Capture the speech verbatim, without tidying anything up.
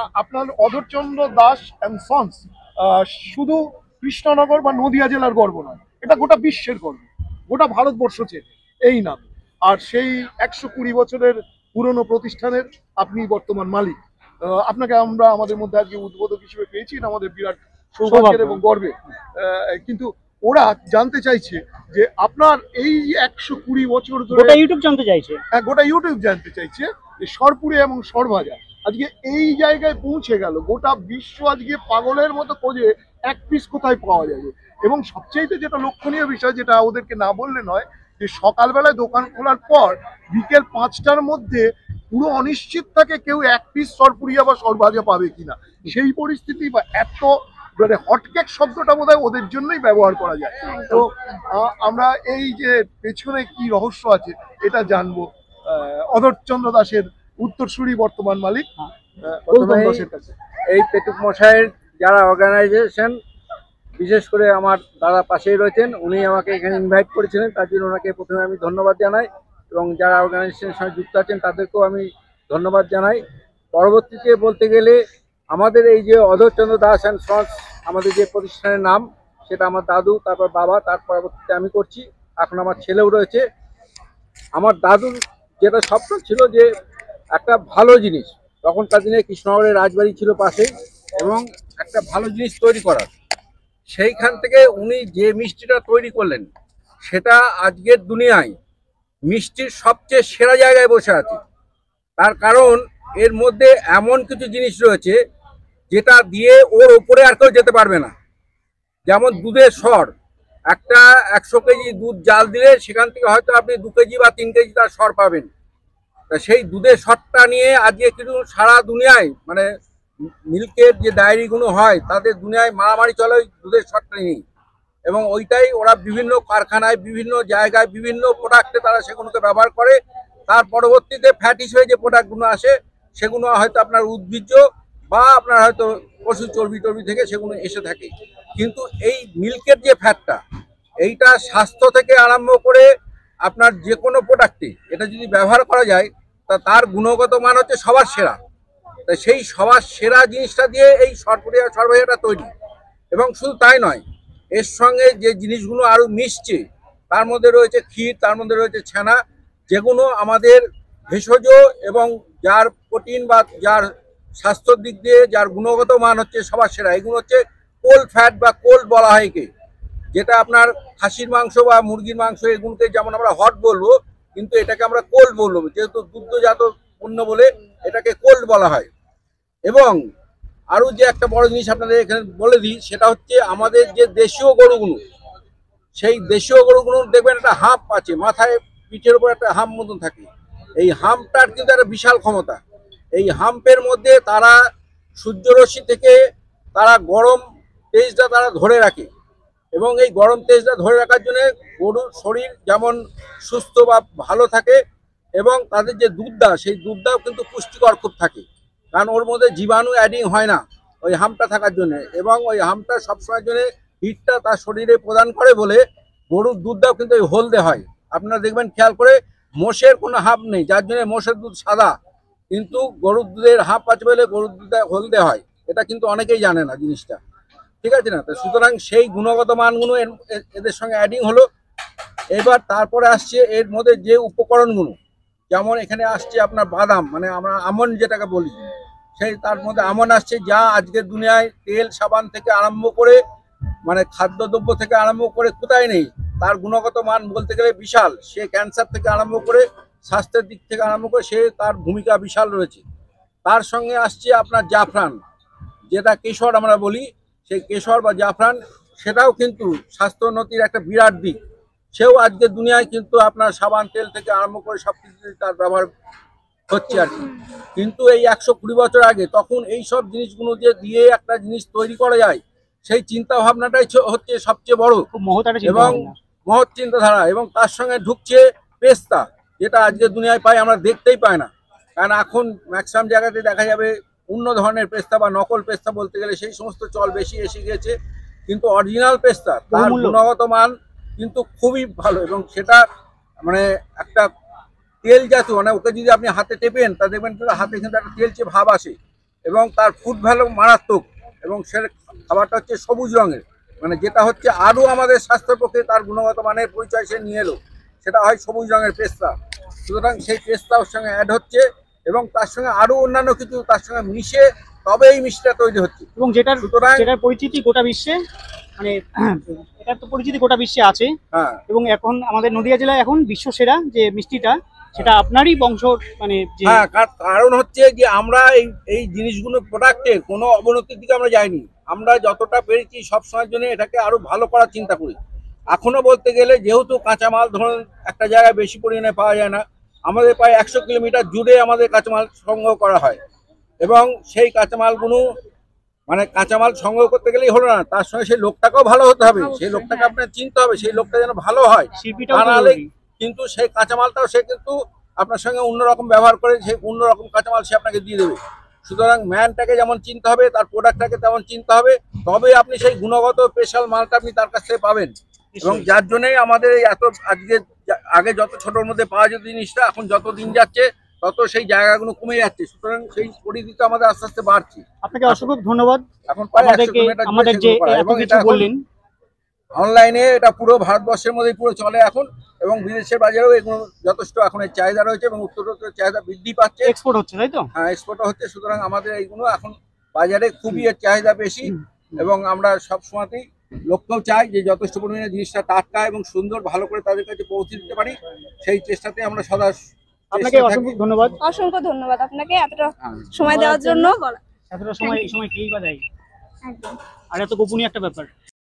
আপনার Adharchandra Das and sons শুধু কৃষ্ণনগর বা নদিয়া জেলার গর্ব নয়, এটা গোটা বিশ্বের গর্ব, গোটা ভারতবর্ষ চেনে এই নাম। আর সেই একশো কুড়ি বছরের পুরনো প্রতিষ্ঠানের আপনি বর্তমান মালিক। আপনাকে আমরা আমাদের মধ্যে আজকে উদ্বোধক হিসেবে পেয়েছি, আমাদের বিরাট সৌভাগ্যের এবং গর্বের। কিন্তু ওরা জানতে চাইছে যে আপনার এই একশো কুড়ি বছর ধরে গোটা ইউটিউব জানতে চাইছে, হ্যাঁ গোটা ইউটিউব জানতে চাইছে যে সরপুরে এবং সরভাজা আজকে এই জায়গায় পৌঁছে গেল। গোটা বিশ্ব আজকে পাগলের মতো খোঁজে এক পিস কোথায় পাওয়া যাবে। এবং সবচেয়ে যেটা লক্ষণীয় বিষয়, যেটা ওদেরকে না বললে নয়, যে সকালবেলায় দোকান খোলার পর বিকেল পাঁচটার মধ্যে পুরো অনিশ্চিত থাকে কেউ এক পিস সরপুরিয়া বা সরভাজা পাবে কিনা। সেই পরিস্থিতি বা এত মানে হটকেক শব্দটা বোধ হয় ওদের জন্যই ব্যবহার করা যায়। তো আমরা এই যে পেছনে কি রহস্য আছে এটা জানবো অধরচন্দ্র দাসের উত্তরসূরি বর্তমান মালিক দাসের কাছে। এই পেটুক মশাইয়ের যারা অর্গানাইজেশন, বিশেষ করে আমার দাদা পাশেই রয়েছেন, উনি আমাকে এখানে ইনভাইট করেছিলেন, তার জন্য ওনাকে প্রথমে আমি ধন্যবাদ জানাই এবং যারা অর্গানাইজেশনের সঙ্গে যুক্ত আছেন তাদেরকেও আমি ধন্যবাদ জানাই। পরবর্তীতে বলতে গেলে আমাদের এই যে অধরচন্দ্র দাস অ্যান্ড সন্স আমাদের যে প্রতিষ্ঠানের নাম, সেটা আমার দাদু, তারপর বাবা, তার পরবর্তীতে আমি করছি, এখন আমার ছেলেও রয়েছে। আমার দাদুর যেটা স্বপ্ন ছিল যে একটা ভালো জিনিস, তখনকার দিনে কৃষ্ণনগরের রাজবাড়ি ছিল পাশেই, এবং একটা ভালো জিনিস তৈরি করার, সেইখান থেকে উনি যে মিষ্টিটা তৈরি করলেন সেটা আজকের দুনিয়ায় মিষ্টির সবচেয়ে সেরা জায়গায় বসে আছে। তার কারণ এর মধ্যে এমন কিছু জিনিস রয়েছে যেটা দিয়ে ওর ওপরে আর কেউ যেতে পারবে না। যেমন দুধের স্বর, একটা একশো কেজি দুধ জাল দিলে সেখান থেকে হয়তো আপনি দু কেজি বা তিন কেজি তার স্বর পাবেন। তা সেই দুধের স্বরটা নিয়ে আজকে কিন্তু সারা দুনিয়ায় মানে মিল্কের যে ডায়েরিগুলো হয় তাদের দুনিয়ায় মারামারি চলে ওই দুধের স্বরটা নিয়েই, এবং ওইটাই ওরা বিভিন্ন কারখানায় বিভিন্ন জায়গায় বিভিন্ন প্রোডাক্টে তারা সেগুলোকে ব্যবহার করে। তার পরবর্তীতে ফ্যাট হিসেবে যে প্রোডাক্টগুলো আসে সেগুলো হয়তো আপনার উদ্ভিজ্জ বা আপনার হয়তো পশু চর্বি টর্বি থেকে সেগুলো এসে থাকে। কিন্তু এই মিল্কের যে ফ্যাটটা, এইটা স্বাস্থ্য থেকে আরম্ভ করে আপনার যে কোনো প্রোডাক্টে এটা যদি ব্যবহার করা যায় তা তার গুণগত মান হচ্ছে সবার সেরা। তা সেই সবার সেরা জিনিসটা দিয়ে এই সরপুরিয়া সরভাজাটা তৈরি। এবং শুধু তাই নয়, এর সঙ্গে যে জিনিসগুলো আরও মিশছে তার মধ্যে রয়েছে ক্ষীর, তার মধ্যে রয়েছে ছানা, যেগুলো আমাদের ভেষজ এবং যার প্রোটিন বা যার স্বাস্থ্যর দিক দিয়ে যার গুণগত মান হচ্ছে সবার সেরা। এগুলো হচ্ছে কোল্ড ফ্যাট বা কোল্ড বলা হয় একে, যেটা আপনার খাসির মাংস বা মুরগির মাংস এগুলোকে যেমন আমরা হট বলবো, কিন্তু এটাকে আমরা কোল্ড বলবো, যেহেতু দুগ্ধজাত পণ্য বলে এটাকে কোল্ড বলা হয়। এবং আরও যে একটা বড় জিনিস আপনাদের এখানে বলে দিই, সেটা হচ্ছে আমাদের যে দেশীয় গরুগুলো, সেই দেশীয় গরুগুলো দেখবেন একটা হাঁপ আছে, মাথায় পিঠের উপর একটা হাঁপ মতন থাকে। এই হাঁপটার কিন্তু একটা বিশাল ক্ষমতা। এই হাঁপের মধ্যে তারা সূর্যরশ্মি থেকে তারা গরম তেজটা তারা ধরে রাখে, এবং এই গরম তেজটা ধরে রাখার জন্য গরুর শরীর যেমন সুস্থ বা ভালো থাকে, এবং তাদের যে দুধটা সেই দুধটাও কিন্তু পুষ্টিকর খুব থাকে, কারণ ওর মধ্যে জীবাণু অ্যাডিং হয় না ওই হামটা থাকার জন্য। এবং ওই হামটা সবসময়ের জন্য হিটটা তার শরীরে প্রদান করে বলে গরুর দুধটাও কিন্তু ওই হলদে হয়। আপনারা দেখবেন খেয়াল করে মোষের কোনো হাঁপ নেই, যার জন্য মোষের দুধ সাদা, কিন্তু গরুর দুধের হাঁপ আছে বলে গরুর দুধটা হলদে হয়। এটা কিন্তু অনেকেই জানে না জিনিসটা, ঠিক আছে না? তো সুতরাং সেই গুণগত মানগুলো এদের সঙ্গে অ্যাডিং হলো। এবার তারপরে আসছে এর মধ্যে যে উপকরণগুলো, যেমন এখানে আসছে আপনার বাদাম, মানে আমরা আমন্ড যেটাকে বলি, সেই তার মধ্যে আমন্ড আসছে, যা আজকের দুনিয়ায় তেল সাবান থেকে আরম্ভ করে মানে খাদ্যদ্রব্য থেকে আরম্ভ করে কোথায় নেই, তার গুণগত মান বলতে গেলে বিশাল। সে ক্যান্সার থেকে আরম্ভ করে স্বাস্থ্যের দিক থেকে আরম্ভ করে সে তার ভূমিকা বিশাল রয়েছে। তার সঙ্গে আসছে আপনার জাফরান, যেটা কেশর আমরা বলি, সেই কেশর বা জাফরান সেটাও কিন্তু স্বাস্থ্যোন্নতির একটা বিরাট দিক। সেও আজকের দুনিয়ায় কিন্তু আপনার সাবান তেল থেকে আরম্ভ করে সব কিছু তার ব্যবহার হচ্ছে আর কি। কিন্তু এই একশো কুড়ি বছর আগে তখন এই সব জিনিসগুলো যে দিয়ে একটা জিনিস তৈরি করা যায়, সেই চিন্তা ভাবনাটাই হচ্ছে সবচেয়ে বড় এবং মহৎ চিন্তাধারা। এবং তার সঙ্গে ঢুকছে পেস্তা, যেটা আজকের দুনিয়ায় পাই আমরা দেখতেই পাই না, কারণ এখন ম্যাক্সিমাম জায়গাতে দেখা যাবে অন্য ধরনের পেস্তা বা নকল পেস্তা বলতে গেলে সেই সমস্ত চল বেশি এসে গেছে। কিন্তু অরিজিনাল পেস্তা তার গুণগত মান কিন্তু খুবই ভালো, এবং সেটা মানে একটা তেল জাতীয়, মানে ওকে যদি আপনি হাতে টেপেন তা দেখবেন হাতে কিন্তু একটা তেলচে ভাব আসে, এবং তার ফুড ভ্যালু মারাত্মক, এবং সে খাবারটা হচ্ছে সবুজ রঙের, মানে যেটা হচ্ছে আরও আমাদের স্বাস্থ্যের পক্ষে তার গুণগত মানের পরিচয় সে নিয়ে এলো, সেটা হয় সবুজ রঙের পেস্তা। সুতরাং সেই পেস্তা ওর সঙ্গে অ্যাড হচ্ছে এবং তার সঙ্গে আরও অন্যান্য কিছু তার সঙ্গে মিশে তবে এই মিষ্টিটা তৈরি হচ্ছে। এবং যেটার সুতরাং যেটার পরিচিতি গোটা বিশ্বে, মানে এটার তো পরিচিতি গোটা বিশ্বে আছে। হ্যাঁ, এবং এখন আমাদের নদিয়া জেলায় এখন বিশ্ব সেরা যে মিষ্টিটা, সেটা আপনারই বংশ, মানে যে হ্যাঁ, কারণ হচ্ছে যে আমরা এই এই জিনিসগুলো প্রোডাক্টের কোনো অবনতির দিকে আমরা যাইনি। আমরা যতটা পেরেছি সবসময়ের জন্য এটাকে আরো ভালো করার চিন্তা করি। এখনো বলতে গেলে যেহেতু কাঁচামাল ধরুন একটা জায়গায় বেশি পরিমাণে পাওয়া যায় না, আমাদের প্রায় একশো কিলোমিটার জুড়ে আমাদের কাঁচামাল সংগ্রহ করা হয়, এবং সেই কাঁচামালগুলো মানে কাঁচামাল সংগ্রহ করতে গেলেই হলো না, তার সঙ্গে সেই লোকটাকেও ভালো হতে হবে, সেই লোকটাকে আপনার চিনতে হবে, সেই লোকটা যেন ভালো হয়, শিল্পীটাও তা তো নাহলে জরুরি। কিন্তু সেই কাঁচামালটাও সে কিন্তু আপনার সঙ্গে অন্যরকম ব্যবহার করে সেই অন্যরকম কাঁচামাল সে আপনাকে দিয়ে দেবে। সুতরাং ম্যানটাকে যেমন চিনতে হবে, তার প্রোডাক্টটাকে তেমন চিনতে হবে, তবে আপনি সেই গুণগত স্পেশাল মালটা আপনি তার কাছ থেকে পাবেন। এবং যার জন্যই আমাদের এই এত আজকে আগে যত ছোটোর মধ্যে পাওয়া যেত জিনিসটা, এখন যত দিন যাচ্ছে তত সেই জায়গাগুলো কমে যাচ্ছে। সুতরাং সেই পরিধিটা আমাদের আস্তে আস্তে বাড়ছে। আপনাকে অসংখ্য ধন্যবাদ এখন প্রায় একশো আমাদেরকে কিলোমিটার আমাদের যে এত কিছু বললেন। অনলাইনে এটা পুরো ভারতবর্ষের মধ্যে পুরো চলে এখন, এবং বিদেশের বাজারেও এগুলো যথেষ্ট এখন এর চাহিদা রয়েছে এবং উত্তরোত্তর চাহিদা বৃদ্ধি পাচ্ছে, এক্সপোর্ট হচ্ছে, তাই তো? হ্যাঁ, এক্সপোর্টও হচ্ছে। সুতরাং আমাদের এইগুলো এখন বাজারে খুবই এর চাহিদা বেশি, এবং আমরা সব সময়তেই লক্ষ্যও চাই যে যথেষ্ট পরিমাণে জিনিসটা টাটকা এবং সুন্দর ভালো করে তাদের কাছে পৌঁছে দিতে পারি, সেই চেষ্টাতে আমরা সদা আপনাকে অসংখ্য ধন্যবাদ। অসংখ্য ধন্যবাদ আপনাকে এতটা হ্যাঁ। সময় দেওয়ার জন্য। এতটা সময় এই সময় কেই বা দেয়, একদম। আর এত গোপনীয় একটা ব্যাপার।